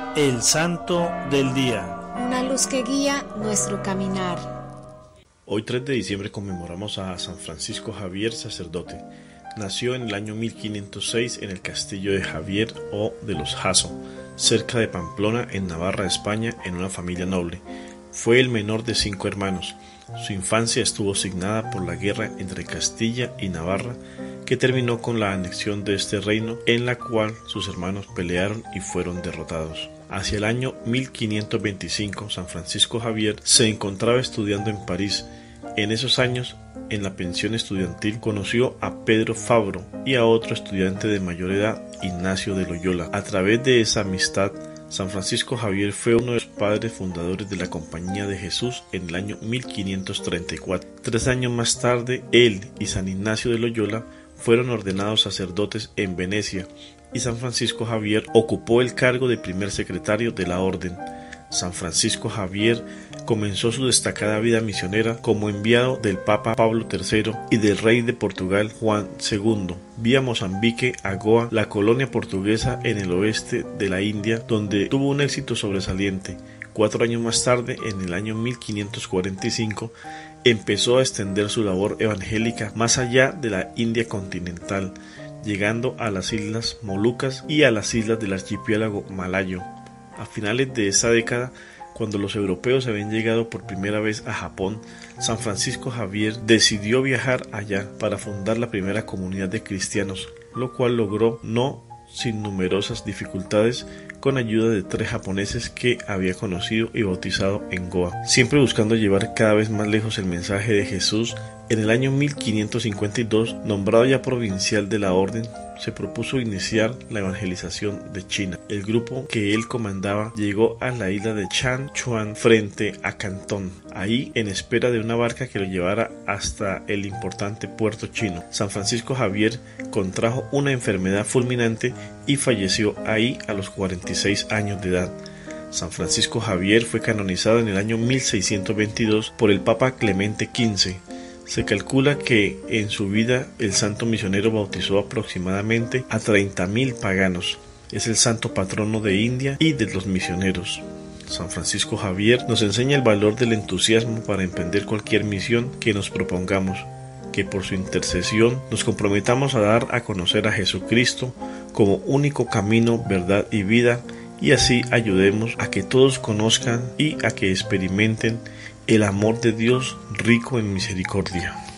El Santo del Día. Una luz que guía nuestro caminar. Hoy 3 de diciembre conmemoramos a San Francisco Javier, sacerdote. Nació en el año 1506 en el castillo de Javier o de los Jasso, cerca de Pamplona, en Navarra, España, en una familia noble. Fue el menor de 5 hermanos. Su infancia estuvo signada por la guerra entre Castilla y Navarra, que terminó con la anexión de este reino, en la cual sus hermanos pelearon y fueron derrotados. Hacia el año 1525, San Francisco Javier se encontraba estudiando en París. En esos años, en la pensión estudiantil, conoció a Pedro Fabro y a otro estudiante de mayor edad, Ignacio de Loyola. A través de esa amistad, San Francisco Javier fue uno de los padres fundadores de la Compañía de Jesús en el año 1534. 3 años más tarde, él y San Ignacio de Loyola fueron ordenados sacerdotes en Venecia, y San Francisco Javier ocupó el cargo de primer secretario de la orden. San Francisco Javier comenzó su destacada vida misionera como enviado del Papa Pablo III y del rey de Portugal Juan II, vía Mozambique a Goa, la colonia portuguesa en el oeste de la India, donde tuvo un éxito sobresaliente. 4 años más tarde, en el año 1545, empezó a extender su labor evangélica más allá de la India continental, llegando a las islas Molucas y a las islas del archipiélago malayo. A finales de esa década, cuando los europeos habían llegado por primera vez a Japón, San Francisco Javier decidió viajar allá para fundar la primera comunidad de cristianos, lo cual logró no sin numerosas dificultades, con ayuda de 3 japoneses que había conocido y bautizado en Goa. Siempre buscando llevar cada vez más lejos el mensaje de Jesús, en el año 1552, nombrado ya provincial de la orden, se propuso iniciar la evangelización de China. El grupo que él comandaba llegó a la isla de Chanchuan frente a Cantón, ahí en espera de una barca que lo llevara hasta el importante puerto chino. San Francisco Javier contrajo una enfermedad fulminante y falleció ahí a los 46 años de edad. San Francisco Javier fue canonizado en el año 1622 por el Papa Clemente XV. Se calcula que en su vida el santo misionero bautizó aproximadamente a 30.000 paganos. Es el santo patrono de India y de los misioneros. San Francisco Javier nos enseña el valor del entusiasmo para emprender cualquier misión que nos propongamos, que por su intercesión nos comprometamos a dar a conocer a Jesucristo como único camino, verdad y vida, y así ayudemos a que todos conozcan y a que experimenten el amor de Dios rico en misericordia.